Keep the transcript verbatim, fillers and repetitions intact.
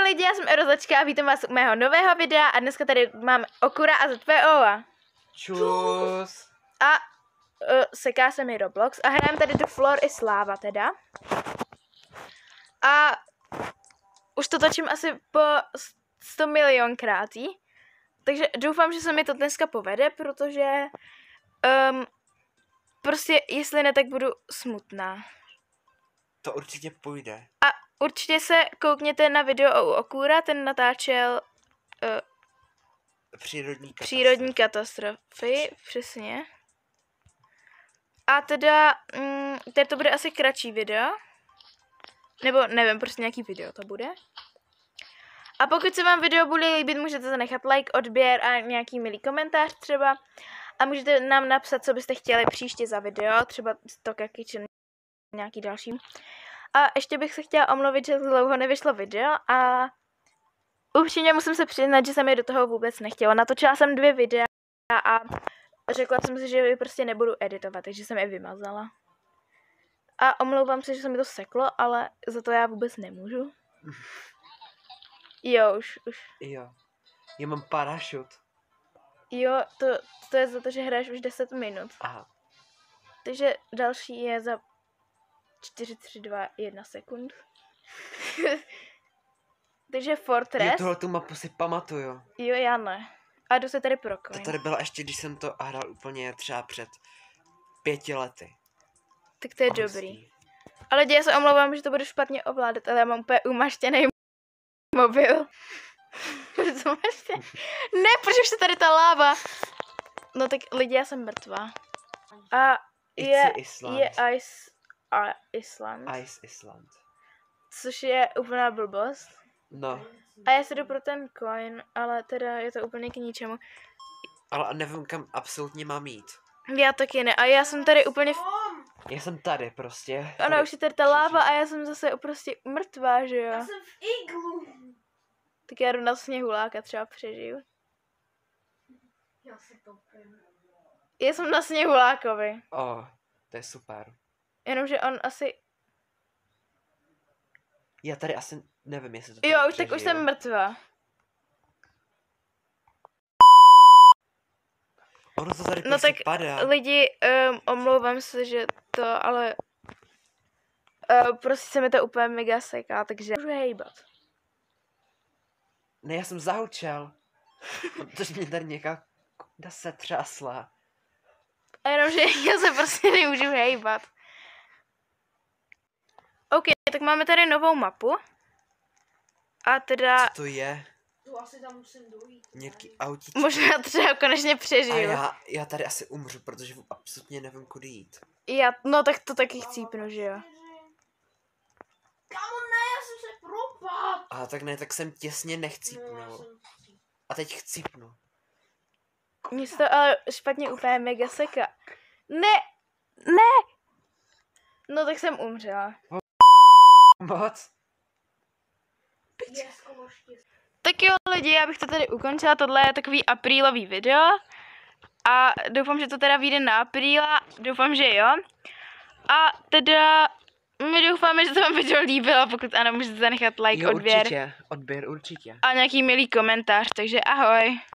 lidi, já jsem Erozačka a vítám vás u mého nového videa a dneska tady mám Okura a Z P O. Čus. A uh, seká se mi Roblox a hrajeme tady do Floor is Lava teda. A už to točím asi po sto milionkrátí. Takže doufám, že se mi to dneska povede, protože um, prostě jestli ne, tak budu smutná. To určitě půjde. A určitě se koukněte na video u Okura, ten natáčel uh, Přírodní katastrofy. přírodní katastrofy, přesně. A teda, mm, tady to bude asi kratší video. Nebo nevím, prostě nějaký video to bude. A pokud se vám video bude líbit, můžete zanechat like, odběr a nějaký milý komentář třeba. A můžete nám napsat, co byste chtěli příště za video, třeba Stoka Kitchen, nějaký další. A ještě bych se chtěla omluvit, že dlouho nevyšlo video a upřímně musím se přiznat, že jsem je do toho vůbec nechtěla. Natočila jsem dvě videa a řekla jsem si, že je prostě nebudu editovat, takže jsem je vymazala. A omlouvám se, že se mi to seklo, ale za to já vůbec nemůžu. Jo, už, už. Jo. Já mám parašut. Jo, to, to je za to, že hraješ už deset minut. Aha. Takže další je za čtyři, tři, dva, jedna sekund. Takže Fortress. Jo, tohle tu mapu si pamatuju. Jo, já ne. A jdu se tady pro coin. To tady byla ještě, když jsem to hrál úplně třeba před pěti lety. Tak to je Honestly. dobrý. Ale já se omlouvám, že to budu špatně ovládat, ale já mám úplně umaštěný mobil. Co máš tě? Ne, proč už je tady ta láva? No tak lidi, já jsem mrtvá. A je, Island. je Ice a Island. Ice Island. Což je úplná blbost. No. A já se jdu pro ten coin, ale teda je to úplně k ničemu. Ale nevím, kam absolutně mám jít. Já taky ne. A já jsem tady úplně... V... Já jsem tady prostě. Ona Tady. už je tady ta láva a já jsem zase prostě mrtvá, že jo? Já jsem v iglu. Tak já jdu na sněhuláka, třeba přežiju. Já se topím. Já jsem na sněhulákovi. O, oh, to je super. Jenomže on asi... Já tady asi nevím, jestli to tady Jo, už tak už přežiju. jsem mrtvá. Ono to tady No prostě tak padá. lidi, um, omlouvám se, že to, ale... Uh, prostě se mi to úplně mega seká, takže můžu hejbat. Ne, já jsem zahučel. Protože mě tady něká kunda se třásla. A jenomže já se prostě nemůžu hejbat. OK, tak máme tady novou mapu. A teda Co to je? Tu asi tam musím dojít. Nějaký autíčko. možná třeba konečně A přežiju. já, já tady asi umřu, protože absolutně nevím, kudy jít. Já, no tak to taky chcípnu, že jo. Kamo, ne, já jsem se propad. A tak ne, tak jsem těsně No, já nechcípnul. jsem... A teď chcípnu. Mně se to ale špatně úplně mega seká. Ne, ne! No tak jsem umřela. Moc? Je skoro štěstí. Tak jo lidi, já bych to tady ukončila, tohle je takový aprílový video. A doufám, že to teda vyjde na apríla, doufám, že jo. A teda my doufáme, že se vám video líbilo, pokud ano, můžete zanechat like, Jo, odběr určitě. Odběr určitě. a nějaký milý komentář, takže ahoj.